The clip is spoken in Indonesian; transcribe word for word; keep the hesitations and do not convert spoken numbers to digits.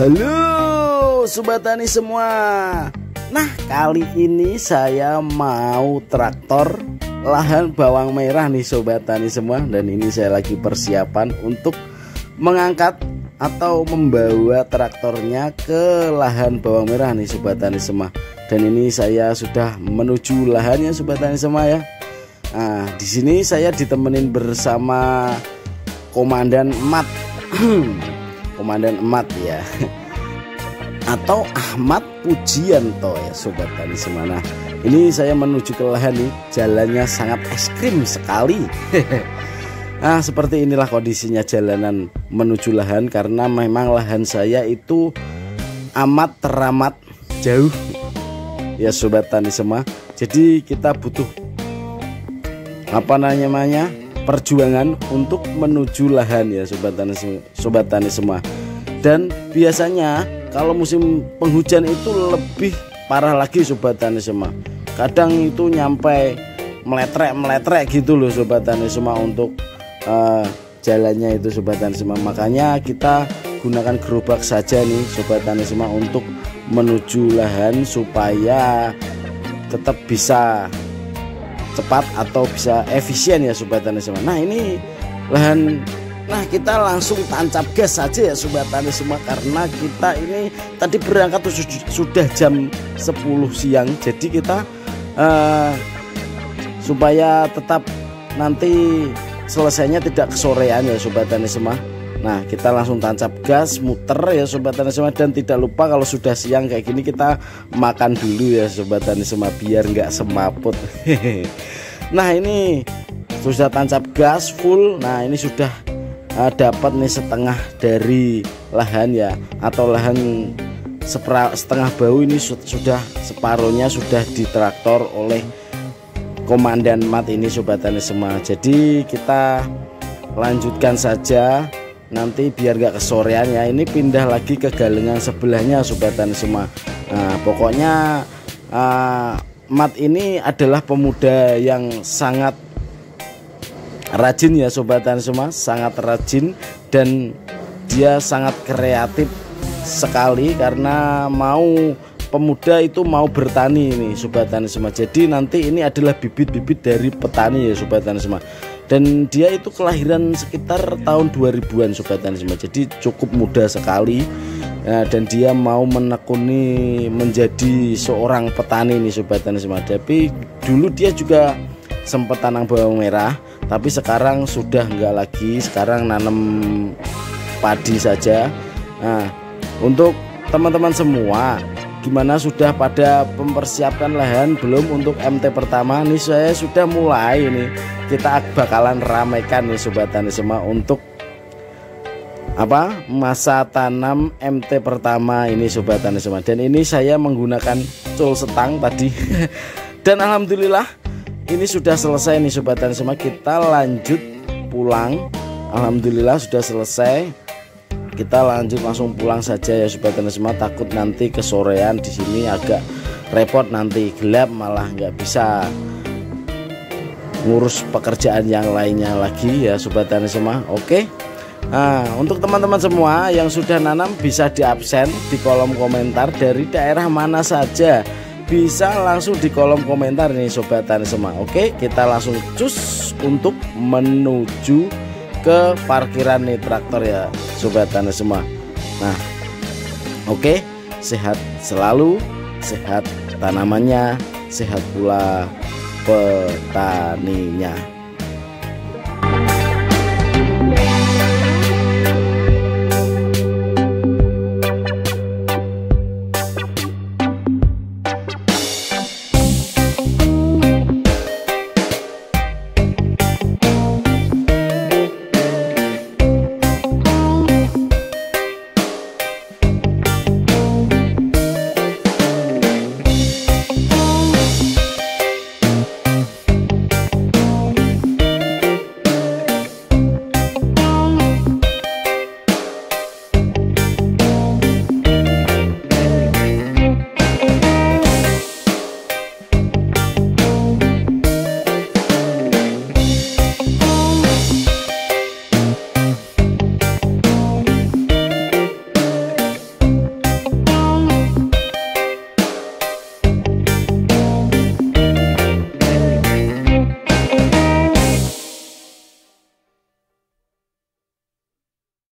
Halo Sobat Tani semua. Nah, kali ini saya mau traktor lahan bawang merah nih Sobat Tani semua. Dan ini saya lagi persiapan untuk mengangkat atau membawa traktornya ke lahan bawang merah nih Sobat Tani semua. Dan ini saya sudah menuju lahannya Sobat Tani semua ya. Nah, di sini saya ditemenin bersama Komandan Emat. Komandan Emat ya, atau Ahmad Pujianto ya Sobat Tani semua. Nah, ini saya menuju ke lahan nih, jalannya sangat ekstrim sekali. Nah, seperti inilah kondisinya jalanan menuju lahan, karena memang lahan saya itu amat teramat jauh ya Sobat Tani semua. Jadi kita butuh apa namanya perjuangan untuk menuju lahan ya Sobat Tani, Sobat Tani semua. Dan biasanya kalau musim penghujan itu lebih parah lagi Sobat Tani semua. Kadang itu nyampe meletrek-meletrek gitu loh Sobat Tani semua untuk uh, jalannya itu Sobat Tani semua. Makanya kita gunakan gerobak saja nih Sobat Tani semua untuk menuju lahan supaya tetap bisa cepat atau bisa efisien ya Sobat Tani semua. Nah, ini lahan, nah kita langsung tancap gas saja ya Sobat Tani semua, karena kita ini tadi berangkat sudah jam sepuluh siang. Jadi kita uh, supaya tetap nanti selesainya tidak kesorean ya Sobat Tani semua. Nah, kita langsung tancap gas, muter ya Sobat Tani semua. Dan tidak lupa kalau sudah siang kayak gini kita makan dulu ya Sobat Tani semua, biar nggak semaput. Nah, ini sudah tancap gas full. Nah, ini sudah uh, dapat nih setengah dari lahan ya, atau lahan sepera, setengah bau ini sudah separuhnya sudah ditraktor oleh Komandan Emat ini Sobat Tani semua. Jadi kita lanjutkan saja, nanti biar gak kesorean ya. Ini pindah lagi ke galengan sebelahnya Sobat Tani semua. Nah, pokoknya uh, Emat ini adalah pemuda yang sangat rajin ya Sobat Tani semua, sangat rajin, dan dia sangat kreatif sekali karena mau pemuda itu mau bertani ini Sobat Tani semua. Jadi nanti ini adalah bibit-bibit dari petani ya Sobat Tani semua. Dan dia itu kelahiran sekitar tahun dua ribuan Sobat Tani semua. Jadi cukup muda sekali ya, dan dia mau menekuni menjadi seorang petani nih Sobat Tani semua. Tapi dulu dia juga sempat tanam bawang merah, tapi sekarang sudah enggak lagi, sekarang nanam padi saja. Nah, untuk teman-teman semua, gimana, sudah pada mempersiapkan lahan belum untuk M T pertama? Nih saya sudah mulai nih, kita bakalan ramaikan nih Sobat Tani semua untuk apa masa tanam M T pertama ini Sobat Tani semua. Dan ini saya menggunakan cul setang tadi. Dan alhamdulillah ini sudah selesai nih Sobat Tani semua. Kita lanjut pulang, alhamdulillah sudah selesai. Kita lanjut langsung pulang saja ya Sobat Tani semua. Takut nanti kesorean di sini agak repot, nanti gelap malah nggak bisa ngurus pekerjaan yang lainnya lagi ya Sobat Tani semua. Oke. Nah, untuk teman-teman semua yang sudah nanam bisa di absen di kolom komentar dari daerah mana saja. Bisa langsung di kolom komentar nih Sobat Tani semua. Oke, kita langsung cus untuk menuju ke parkiran nih traktor ya Sobat Tani semua. Nah, oke, sehat selalu, sehat tanamannya, sehat pula petaninya.